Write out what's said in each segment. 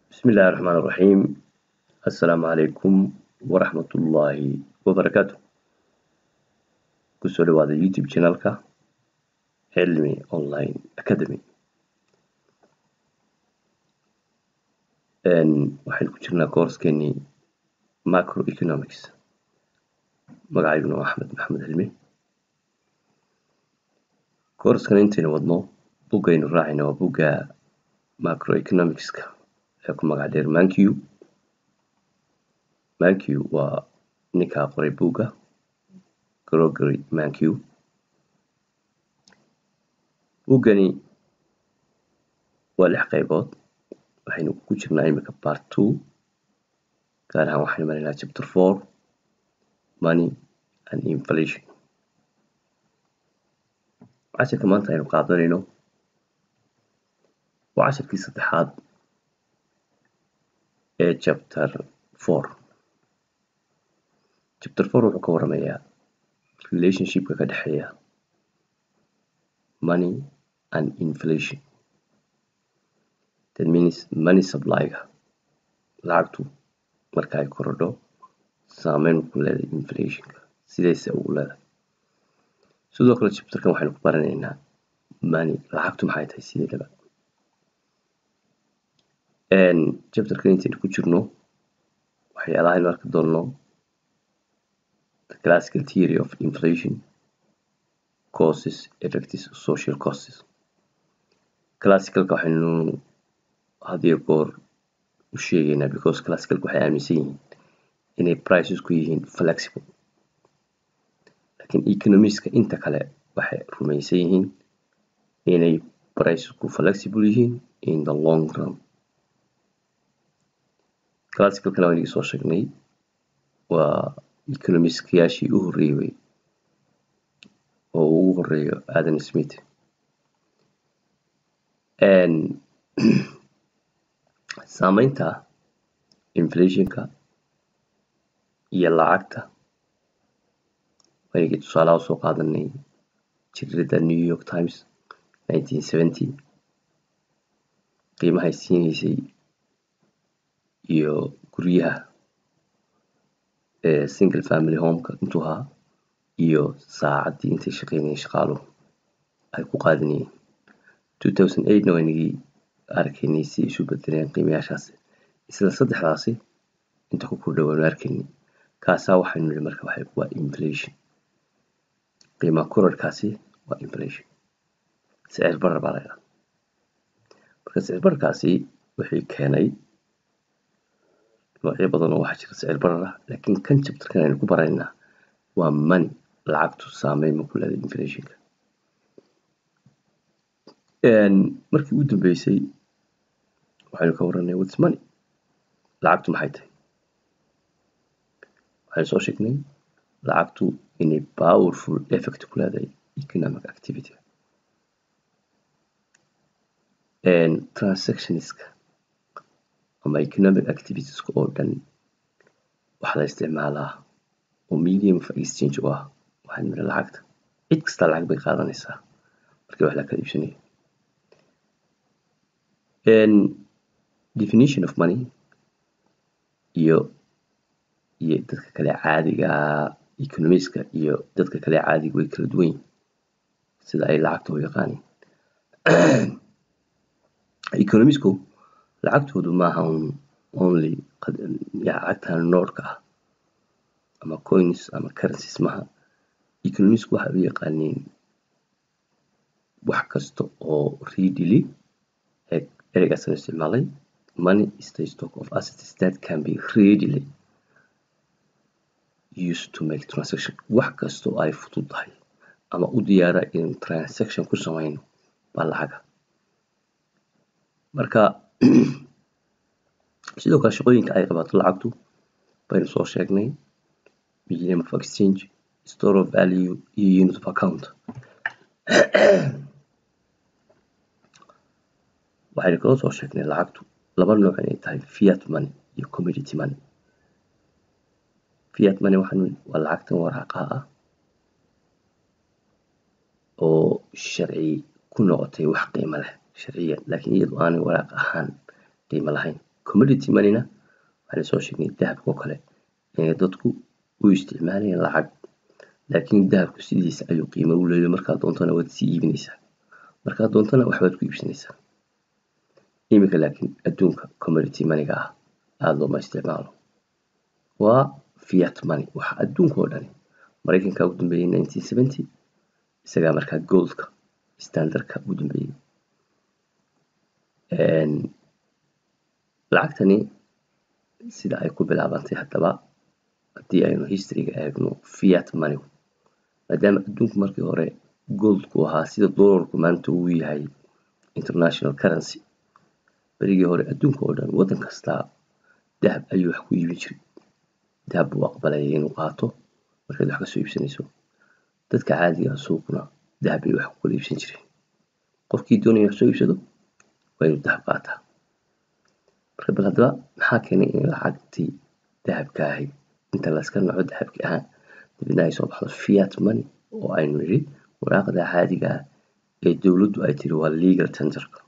بسم الله الرحمن الرحيم. السلام عليكم ورحمة الله وبركاته. kusoo dhawaada youtube channelka cilmi online academy. waxaynu ku jirnaa koorskeennii macroeconomics. magacayguna waa axmed maxamed cilmi. koorskan intaynu wadno buggaynu raacayna waa bugga macroeconomicska ee ku magac dheer mankiw. mankiw waa ninkaa qoray bugga Gregory Mankiw. buggani waa 6 qaybood. waxaynu ku jirnaa imika part 2, gaar ahaan waxaynu maraynaa chapter 4 money and inflation. casharka maanta aynu qaadanayno waa casharkii 3aad ee chapter 4. chapter 4 wuxuu ka waramayaa relationshipka ka dhexeeya money and inflation. That means money supply-ga, lacagtu marka ay korodho saameyn ku leedahay inflation-ka, sidayse ugu leedahay. sidoo kale chapterkan waxaynu ku baranaynaa money, lacagtu maxay tahay sideedaba. chapterkan intaynu ku jirno waxyaalaha aynu arki doonno the classical theory of inflation, causes, effects, social causes. classicalka waxaynu had iyo goor u sheegaynaa because classicalka waxay aaminsan yihiin inay prices ku yihiin flexible, laakiin economiska inta kale waxay rumaysan yihiin inay prices ku flexible yihiin in the long run. classicalkana waan idin soo sheegnay waa economiskayaashii u horreeyay oo ugu horeeyo Adam Smith. saameynta inflationka iyo lacagta waynagii tusaalaha usoo qaadanay jirida New York Times 1970 qiimahay siinaysay iyo guryaha single family homeka intuu ahaa iyo saacaddii intay shaqaynayeen shaqaaluhu ay ku qaadanayeen. 2008na waynagii arkaynay si isu bedeleen qiimayaashaasi. isla saddexdaasi inta ku kordhawaanu arkaynay. kaasaa waxaynu nidhi marka waa inflation. qiima kororkaasi waa inflation. sicir barar baa la yidhaahdaa. marka sicir bararkaasi wixii keenay noocyo badan oo waxaa jira sicir barar ah, laakiin kan chapterkan aynu ku baraynaa waa money, lacagtu saameyn ma ku leedahay inflationka. markii ugu dambeysay waxaynu ka warranay what's money, lacagtu maxay tahay. waxaynu soo sheegnay lacagtu inay powerful effect ku leedahay economic activity. transactionska ama economic activitieska oo dhan waxaa la isticmaalaa oo medium of exchange u ah waxaan nidhi lacagta. cid kasta lacag bay qaadanaysaa markii wax la kala iibsanayo. definition of money iyo dadka kale caadiga economiska iyo dadka kale caadiga way kala duwan yihiin sida ay lacagta u yaqaaniin. economisku lacagtoodu maaha only lacagtan noodhka ah ama coins ama currencies maaha. economisku waxay u yaqaaniin wax kasta oo readily, ereygaasaan isticmaalay, money is the stock of assets that can be readily used to make transaction. wax kasta oo ay fududahay ama u diyaara in transaction ku samayno baa lacaga. marka sidoo kale shaqooyinka ay qabato lacagtu baynu soo sheegnay: medium of exchange, store of value iyo unit of account. waxaynu kaloo soo sheegnay lacagtu laba nooc inay tahay fiat money iyo commodity money. fiat money waa lacagtan waraaqaha ah oo sharci ku noqotay wax qiimo leh sharciyan, laakiin iyadu aanay waraaq ahaan qiimo lahayn. commodity moneyna waxaan soo sheegnay dahabka oo kale inay dadku u isticmaalayaan lacag, laakiin dahabku sidiisa ayuu qiimo u leeyahay. markaad doontana waad sii iibinaysaa, markaad doontana waxbaad ku iibsanaysaa. iminka laakiin adduunka commodity moneyga ah aada looma isticmaalo, waa fiat money. waxa adduunka oo dhani maraykanka ugu dambeeyay 1970 isagaa markaa goldka standardka ugu dambeeyay. lacagtani sida ay ku bilaabantay haddaba haddii aynu historyga eegno fiat money, maadaama adduunku markii hore goldku ahaa sida dollarku maanta uu yahay international currency. berigii hore adduunka oo dhan waddan kastaa dahab ayuu wax ku iibin jiray, dahab buu aqbalayay inuu qaato markaad wax ka soo iibsanayso. dadka caadiga ah suuqna dahab ay wax ku kala iibsan jireen. qofkii doonaya wax soo iibsado waa inuu dahab qaataa. marka bal haddaba maxaa keenay in lacagtii dahabka ahayd inta la iska naco dahabkii ahaa dibadna ay soo baxdo fiat money, oo aynu nidhi waraaqda caadiga ah ee dowladdu ay tiri waa legal tenderka,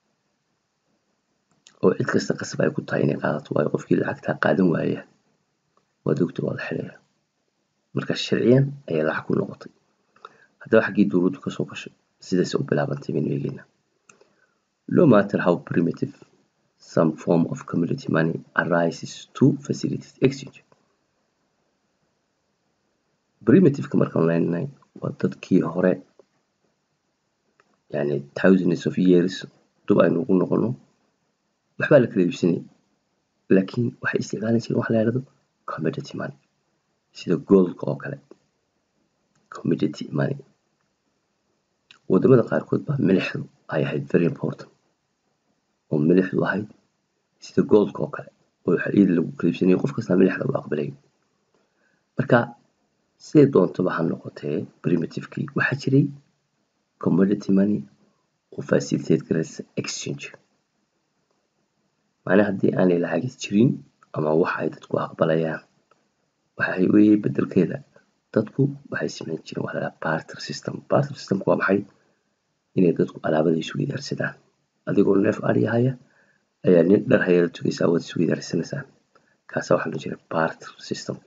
oo cid kasta qasab ay ku tahay inay qaadato. waayo qofkii lacagtaa qaadan waaya waa dogta waa la xidhaya. marka sharciyan ayay lacag ku noqotay. haddaba xaggii dowladdu ka soo gashay sidaas u bilaabantay baynu eegaynaa. no matter how primitive, some form of commodity money arises to facilitate exchange. primitive-ka markaan leenahay waa dadkii hore, yani thousands of years dub aynu ugu noqono waxbaa la kala iibsanayay, laakiin waxay isticmaalan jireen wax la yidhahdo commodity money, sida goldka oo kale. commodity money wadamada qaarkood baa milixdu ay ahayd very important, oo milixdu ahayd sida goldka oo kale, oo waxa iyada lagu kala iibsanayay, qof kasta milixda uu aqbalay. marka siday doontaba ha noqotee primitive-kii waxaa jiray commodity money oo facilitate garaysa exchange. macnaha haddii aanay lacag jirin ama wax ay dadku aqbalayaan, waxay weeye bedelkeeda dadku waxay samayn jireen wax la yidhaha barter system. barter systemku waa maxay? inay dadku alaabada isweydaarsadaan. adigoo neef ari haya ayaa nin dhar haya la tugaysaa, waad isweydaarsanaysaa. kaasa waxaa la jira barter system.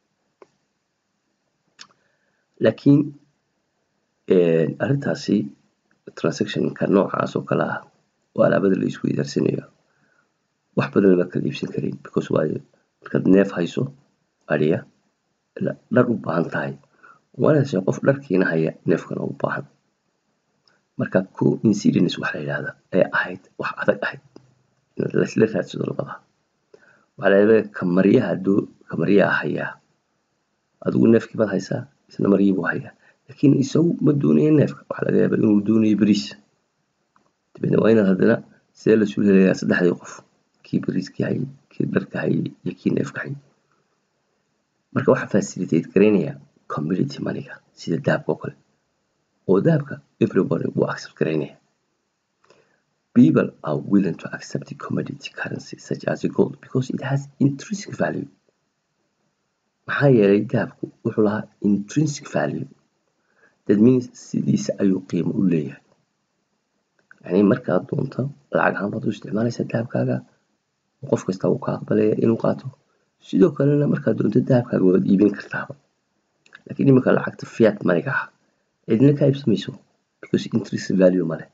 laakiin arrintaasi transactionka noocaas oo kale ah oo alaabada la isweydaarsanayo wax badan lama kala iibsan karin, because waayo markaad neef hayso ariya dhar u baahan tahay waana heshaa qof dharkiina haya neefkana u baahan. marka coincidence wax la yidhaahda ee ahayd wax adag ahayd in laisla raadsado labada. waxaa la yidhahdaa kamaryaha hayaa, adigu neefkii baad haysaa, isna maryihii buu hayaa, laakiin isagu ma doonayo neefka. waxaa laga yaabaa inuu doonayo bariis, dabeedna waa inaad haddana see la isu helayaa saddexdii qof, kii bariiskii hayay, kii dharka hayay iyo kii neefka hayay. marka waxaa facilitate garaynaya commodity moneyga sida dahabka oo kale, oo dahabka everybody wuu accept garaynaya. people are willing to accept the commodity currency such as gold because it has intrinsic value. maxaa yeelay dahabku wuxuu lahaa intrinsic value, that means sidiisa ayuu qiimo u leeyahay. yani markaad doonto lacag ahaan baad u isticmaalaysaa dahabkaaga, qof kasta uu ka aqbalaya inuu qaato. sidoo kalena markaad doonto dahabkaaga waad iibin kartaaba. laakiin iminka lacagta fiat moneyga ah cidina ka iibsamayso because intrinsic value ma leh.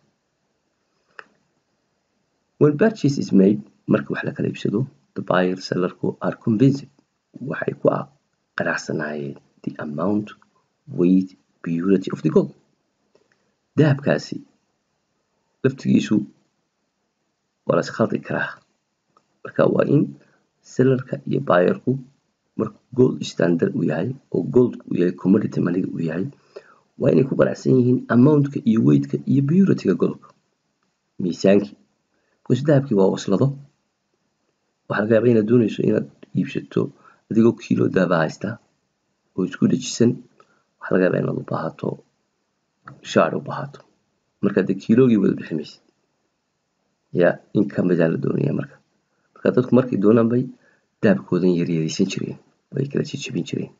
when purchase is made, marka wax la kala iibsado, the buyer sellerku are convinced, waxay ku qanacsanaayeen the amount, weight, purity of the gold. dahabkaasi laftigiisu waa la iskhaldi karaa. marka waa in sellerka iyo buyerku marka gold standard uu yahay oo goldku uu yahay commodity moneyga uu yahay, waa inay ku qanacsan yihiin amountka iyo weightka iyo purityga goldka, miisaankii. because dahabkii waa waslado. waxaa laga yaabaa inaad doonayso inaad iibsato adigoo kiilo dahaba haysta oo isku dhajisan. waxaa laga yaabaa inaad u baahato shaar u baahato, marka dee kiilogii wada bixi maysid, yaa in ka midaa la doonaya. marka dadku markay doonaan bay dahabkoodan yaryaraysan jireen, way kala jejebin jireen.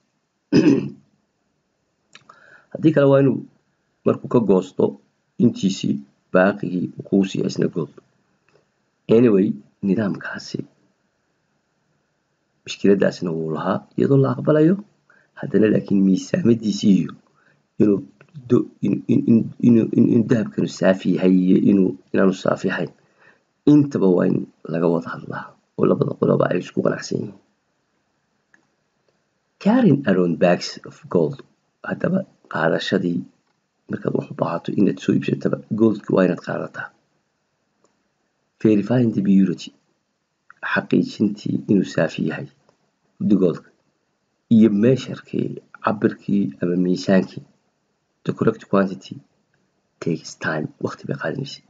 haddii kale waa inuu markuu ka goosto intiisii baaqigii uu kuu siiya isna gold. anyway nidaamkaasi mushkiladaasna wuu lahaa iyadoo la aqbalayo haddana laakiin miisaamadiisii iyo inuu dahabkanu saafi yahay iyo inaanu saafi ahayn intaba waa in laga wada hadlaa oo labada qoloba ay isku qanacsan yihiin. Carrying around bags of gold, haddaba qaadashadii markaad wax u baahato inaad soo iibsataba goldki waa inaad qaadataa. Verifying the purity, xaqiijintii inuu saafi yahay goldka iyo meesharkii cabirkii ama miisaankii. The correct quantity takes time, waqti bay qaadanaysa.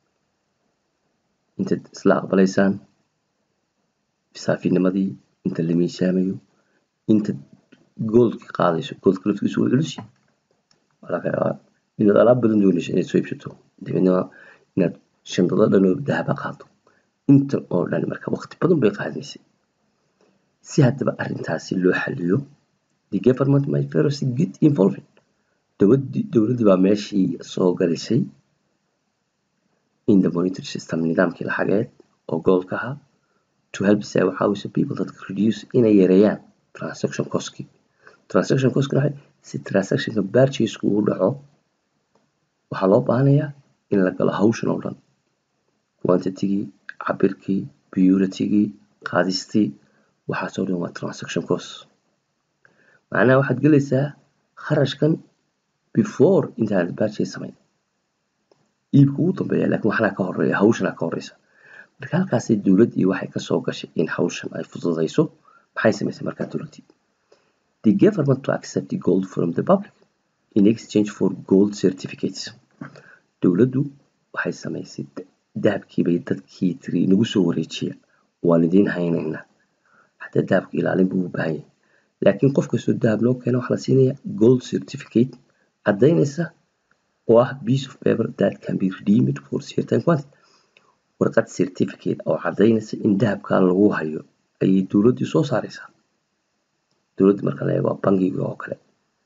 intaad isla aqbalaysaan saafinimadii, inta la miisaamayo, inta goldki qaadayso, goldka laftigiisu waa culus yahay. Waxaa laga yaabaa inaad alaab badan doonayso inaad soo iibsato dabeedna inaad shandado dhan oo dahaba qaado. inta oo dhan marka waqti badan bay qaadanaysa. Si haddaba arrintaasi loo xaliyo, the government might first get involved. dowladdii baa meeshii soo galisay in the monetary system, nidaamkii lacageed oo goldka ahaa, to help say waxaa waysa people dadka reduce inay yareeyaan transaction cost-kii. Transaction cost-kii si transactionka purchase-ku u dhaco waxaa loo baahanayaa in la galo hawshan oo dhan, quantity-gii, cabirkii, purity-gii, qaadistii, waxaasoo dhan waa transaction cost. macnaha waxaad gelaysaa kharashkan before intaanad purchase samayn. iibka ugu dambeeya laakiin waxna ka horeeya, hawshana ka horeysa. marka halkaasay dowladdii waxay kasoo gashay in hawshan ay fududayso. maxay samaysay markaa dowladdii? The government to accept the gold from the public in exchange for gold certificates. dowladdu waxay samaysay dahabkii bay dadkii tiri nagu soo wareejiya, waan idiin haynaynaa. haddii dahabka ilaalin buu u baahan yahay, laakiin qof kastoo dahab loo keeno waxaa la siinayaa gold certificate caddaynaysa oo ah piece of paper that can be redeemed for certain quantity. warqad certificate oo caddaynaysa in dahabka lagu hayo ayay dowladdii soo saaraysaa. dowladda marka la eego bangiga oo kale.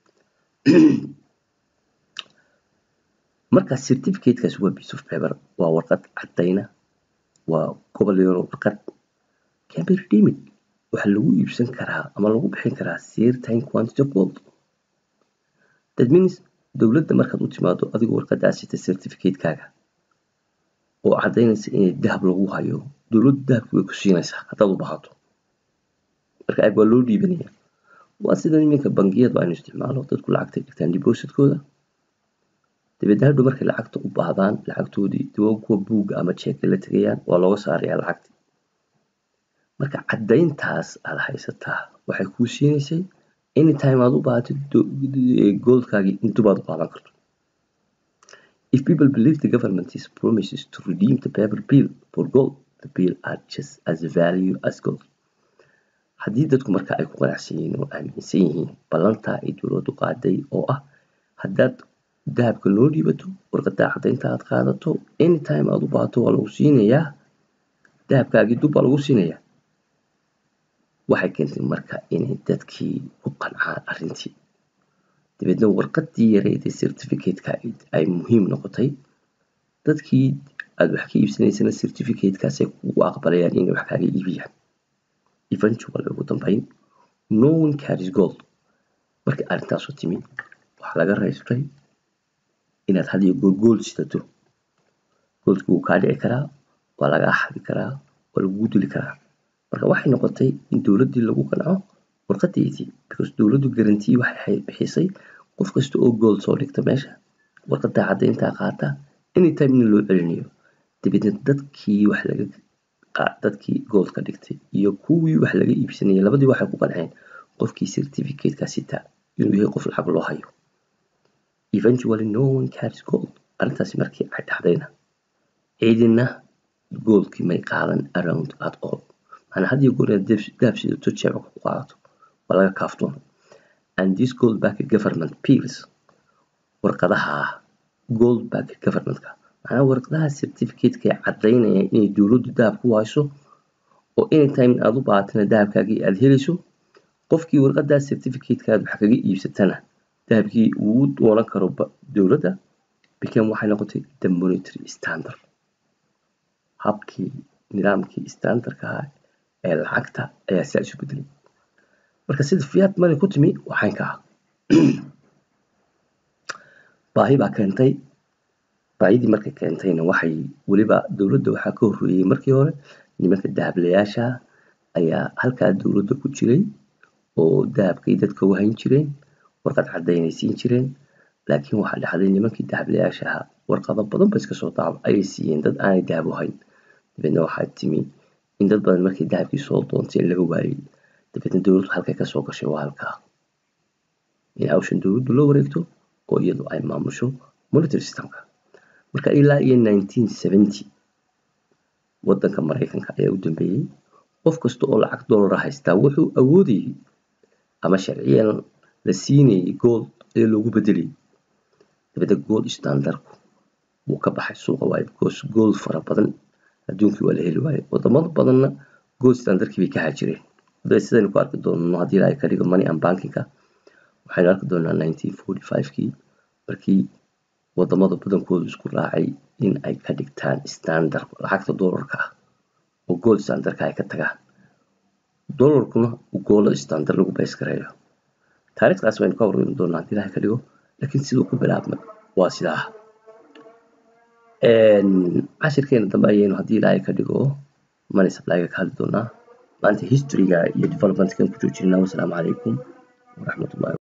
marka certificate-kaas waa piece of paper, waa warqad caddayna, waa gobol yar oo warqad can be redeemed, waxa lagu iibsan karaa ama lagu bixin karaa certain quantity of gold. That means dowladda markaad u timaado adigoo warqadaas sita certificate-kaaga oo caddaynaysa in dahab lagu hayo, dowladdu dahabki way ku siinaysaa haddaad u baahato. marka aad waa loo dhiibanaya. waa sida iminka bangiyada aynu isticmaalo, dadku lacagtay dhigtaan deposit-kooda, dabeedna hadhow markay lacagta u baahdaan lacagtoodii kuwa buugga ama jeegka la tegayaan waa looga saarayaa lacagta. marka caddayntaas aad haysataa waxay kuu siinaysay anytime aad u baahatid goldkaagii intubaad u qaadan karto. If people believe the government's promises to redeem the paper bill for gold, the bill are just as value as gold. haddii dadku marka ay ku qanacsan yihiin oo aaminsan yihiin ballantaa ay dowladdu qaaday oo ah haddaad dahabka loo dhiibato, warqadaa caddaynta aad qaadato, anytime aad u baahato waa lagu siinayaa dahabkaagii dub baa lagu siinayaa. waxay keentay marka inay dadkii ku qancaan arrintii. dabeedna warqadii yareyd ee certificate-ka ay muhiim noqotay. dadkii aad wax ka iibsanaysana certificate-kaasay kugu aqbalayaan inay wax kaaga iibiyaan. eventually ugu dambeyn no one carries gold. markii arrintaasoo timi waxaa laga reebtay inaad had iyo goor gold sidato. goldki wuu kaa dhici karaa, waa lagaa xadi karaa, waa lagugu dili karaa. marka waxay noqotay in dowladdii lagu qanco warqadeedii, because dowladdu guarantee waxay bixisay qof kasta oo gold soo dhigta meesha, warqadaa caddayntaa qaata, anytime in loo celinayo. dabeedna dadkii gold ka dhigtay iyo kuwii wax laga iibsanayay labadii waxay ku qanceen qofkii certificate-ka sita inuu yahay qof lacag loo hayo. eventually no one carries gold. arrintaasi markii ay dhacdayna ciidina goldkii may qaadan around at all. macnaa had iyo goor inaad dahab sidato jeebka ku qaadato waa laga kaaftoon. and this gold back government bills, warqadaha gold back government-ka, macnaa warqadaha certificate-ka ee caddaynaya inay dowladdu dahab ku hayso oo anytime aad u baahatana dahabkaagii aad helayso. qofkii warqadaa certificate-ka aad wax kaga iibsatana dahabkii uu doonan karo dowladda. became waxay noqotay the monetary standard, habkii nidaamkii standardka ahaa ee lacagta ayaa sidaa isu bedelay. Marka sida fiat money ku timi waxaan ka baahi baa keentay. baahidii markay keentayna waxay weliba dowladda waxaa ka horreeyey markii hore nimanka dahablayaasha ayaa halkaa dowladda ku jiray oo dahabkay dadka u hayn jireen, warqad caddaynay siin jireen. laakiin waxaa dhacday nimankii dahablayaasha ahaa warqado badan ba iska soo ayay siiyeen dad aanay dahab u hayn. dabeedna waxaa timi in dad badan markay dahabkii soo doonteen laga waayey. dabeedna dowladdu halkay kasoo gashay waa halkaa in hawshan dowladdu loo wareegto oo iyadu ay maamusho monetary systemka. marka ilaa iyo 1970 waddanka Mareykanka ayaa u dambeeyey. qof kasta oo lacag dollar haystaa wuxuu awoodayay ama sharciyan la siinayay gold ee loogu bedelay. dabeedna gold standardku wuu ka baxay suuqa waayo because gold fara badan adduunkii waa la heli waayey. wadamada badanna gold standardkii bay ka haajireen. sidaynu ku arki doonno haddii ilaahay ka dhigo money and banking-ka waxaynu arki doonaa 1945kii markii wadamada badankoodu isku raacay in ay ka dhigtaan standard lacagta dollarka ah oo gold standardka ay ka tagaan. dollarkuna gold standard lagu base gareeyo. taariikhdaas waynu ka warrami doonaa haddii ilaahay ka dhigo. laakiin siduu ku bilaabmay waa sidaa. cashirkeena dambe ayaynu haddii ilaahay ka dhigo money supply-ga ka hadli doonaa. maanta history-ga iyo development-kan ku joojinaa. wassalaamu calaykum waraxmatullahi